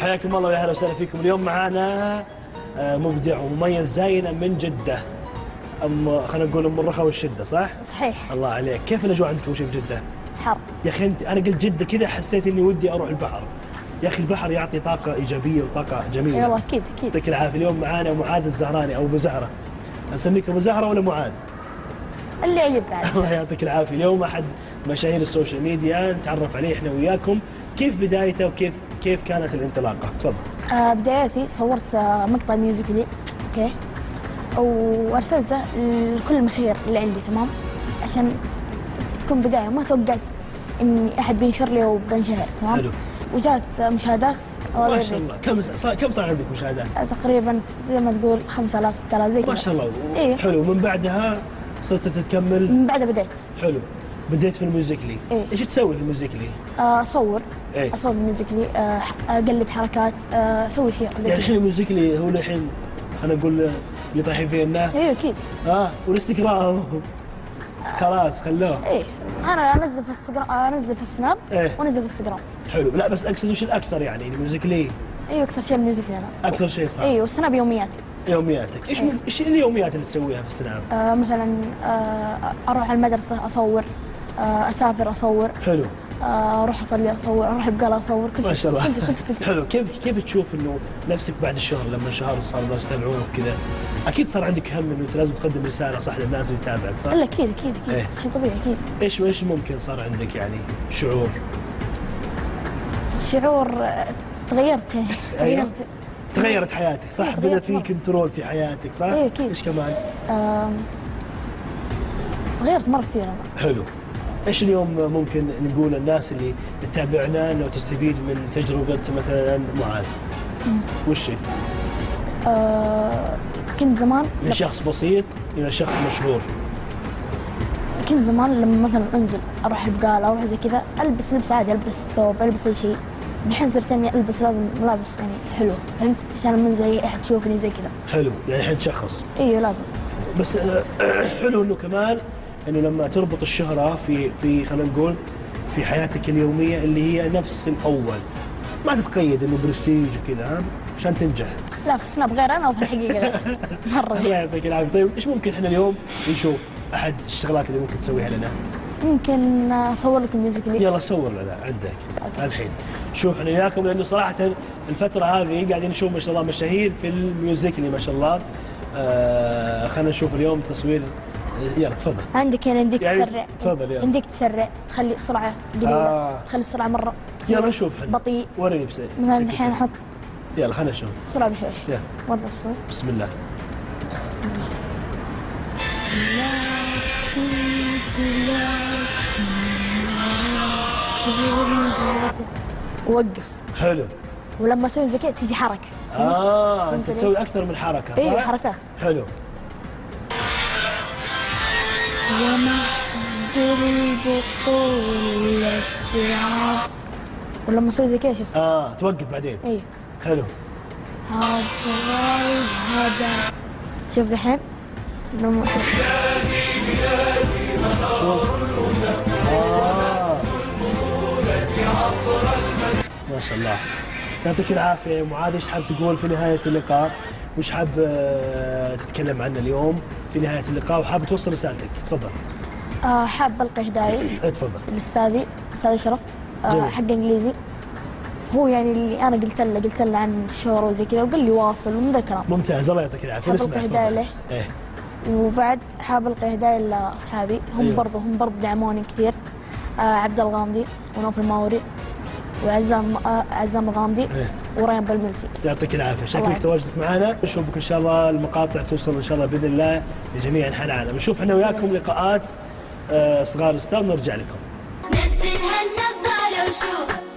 حياكم الله ويا اهلا وسهلا فيكم. اليوم معانا مبدع ومميز جاينا من جدة. خلينا نقول ام الرخاء والشدة، صح؟ صحيح. الله عليك. كيف الاجواء عندك اول شيء في جدة؟ حر يا اخي انت، انا قلت جدة كذا حسيت اني ودي اروح البحر. يا اخي البحر يعطي طاقة ايجابية وطاقة جميلة. اي والله اكيد اكيد. يعطيك العافية. اليوم معانا معاذ الزهراني او ابو زهرة. نسميك ابو زهرة ولا معاذ؟ اللي يعجبك عاد. الله يعطيك العافية. اليوم احد مشاهير السوشيال ميديا، نتعرف عليه احنا وياكم. كيف بدايته وكيف كانت الانطلاقة؟ تفضل. بدايتي صورت مقطع ميوزيكلي، اوكي، وارسلته لكل المشاهير اللي عندي، تمام، عشان تكون بداية. ما توقعت اني احد بينشر لي وبنشهر، تمام. حلو. وجات مشاهدات ما شاء الله. كم صار عندك مشاهدات؟ تقريبا زي ما تقول 5000 6000 زي كذا. ما شاء الله. إيه؟ حلو. من بعدها صرت تتكمل؟ من بعدها بديت. حلو. بديت في الميوزيكلي. إيه؟ ايش تسوي في الميوزيكلي؟ اصور. إيه؟ اصور ميوزيكلي، اقلد حركات، اسوي اشياء زي يعني كذا. الحين الميوزيكلي هو الحين خلينا نقول اللي طايحين فيه الناس. ايوه اكيد. والانستغرام خلاص خلوه. ايه، انا انزل في الانستغرام، انزل في السناب، إيه؟ وانزل في الانستغرام. حلو. لا بس اقصد وش الاكثر يعني الميوزيكلي؟ ايوه اكثر شيء ميوزيكلي انا. اكثر شيء صار. ايوه والسناب يومياتي. يومياتك ايش إيه؟ ايش اليوميات اللي تسويها في السناب؟ مثلا اروح المدرسه اصور، اسافر اصور، حلو. اروح اصلي اصور، اروح البقاله اصور، كل شيء. ما شاء الله. كل شيء. حلو. كيف تشوف انه نفسك بعد الشهر لما انشهرت وصار الناس يتابعونك كذا؟ اكيد صار عندك هم انه انت لازم تقدم رساله صح للناس اللي تتابعك، صح؟ لا اكيد اكيد اكيد. إيه؟ شيء طبيعي اكيد. ايش ممكن صار عندك يعني شعور؟ شعور تغيرت يعني. أيوه؟ تغيرت حياتك، صح؟ تغيرت بدا في كنترول في حياتك، صح؟ ايه اكيد. ايش كمان؟ تغيرت مره كثير انا. حلو. ايش اليوم ممكن نقول للناس اللي تتابعنا انه تستفيد من تجربه مثلا معاذ؟ وش هي؟ كنت زمان من شخص بسيط الى شخص مشهور. كنت زمان لما مثلا انزل اروح البقاله، اروح زي كذا، البس لبس عادي، البس ثوب، البس اي شيء. الحين صرت اني البس لازم ملابس يعني حلوه، فهمت؟ عشان لما انزل اي احد يشوفني زي كذا. حلو. يعني الحين تشخص. ايوه لازم. بس حلو انه كمان انه لما تربط الشهره في خلينا نقول في حياتك اليوميه اللي هي نفس الاول، ما تتقيد انه برستيج وكذا، ها؟ عشان تنجح. لا في السناب غير انا، وفي الحقيقه لا. مره. الله يعطيك العافيه. طيب ايش ممكن احنا اليوم نشوف احد الشغلات اللي ممكن تسويها لنا؟ ممكن اصور لك ميوزيكلي. يلا صور لنا عندك. أوكي. الحين شوف احنا وياكم، لانه صراحه الفتره هذه قاعدين نشوف ما شاء الله مشاهير في الميوزيكلي ما شاء الله. خلينا نشوف اليوم تصوير. يلا تفضل. عندك هنا يمديك يعني تسرع. تفضل. يلا. يمديك تسرع، تخلي السرعه قليله، تخلي السرعه مره يلا نشوف احنا. بطيء. وريني مثلا الحين احط. يلا خلينا نشوف السرعه بشويش. يلا. مره الصوت. بسم الله. بسم الله. وقف. حلو. ولما اسوي زي كذا تيجي حركه. انت تسوي اكثر من حركه، صح؟ ايوه حركات. حلو. ولما اسوي زي كذا شوف. توقف بعدين. ايوه. حلو. شوف الحين لما شوف. ما شاء الله. يعطيك العافيه يا معاذ. ايش حاب تقول في نهايه اللقاء؟ وش حاب تتكلم عنه اليوم في نهايه اللقاء، وحاب توصل رسالتك؟ تفضل. حاب القي هدايا. تفضل. للاستاذي استاذ شرف، حق انجليزي. هو يعني اللي انا قلت له عن الشهرة وزي كذا، وقال لي واصل ومن ذا الكلام. ممتاز. الله يعطيك العافيه. حاب القي هدايا له. ايه. وبعد حاب القي هدايا لاصحابي، هم أيوه. هم برضه دعموني كثير. عبد الغامدي ونوف الماوري وعزام الغامدي. إيه. وريان بالملفي. يعطيك العافيه. شكلك تواجدك معنا. نشوفك ان شاء الله المقاطع توصل ان شاء الله باذن الله لجميع انحاء العالم. نشوف احنا وياكم لقاءات صغار ستار ونرجع لكم. نزلها النظاره وشوف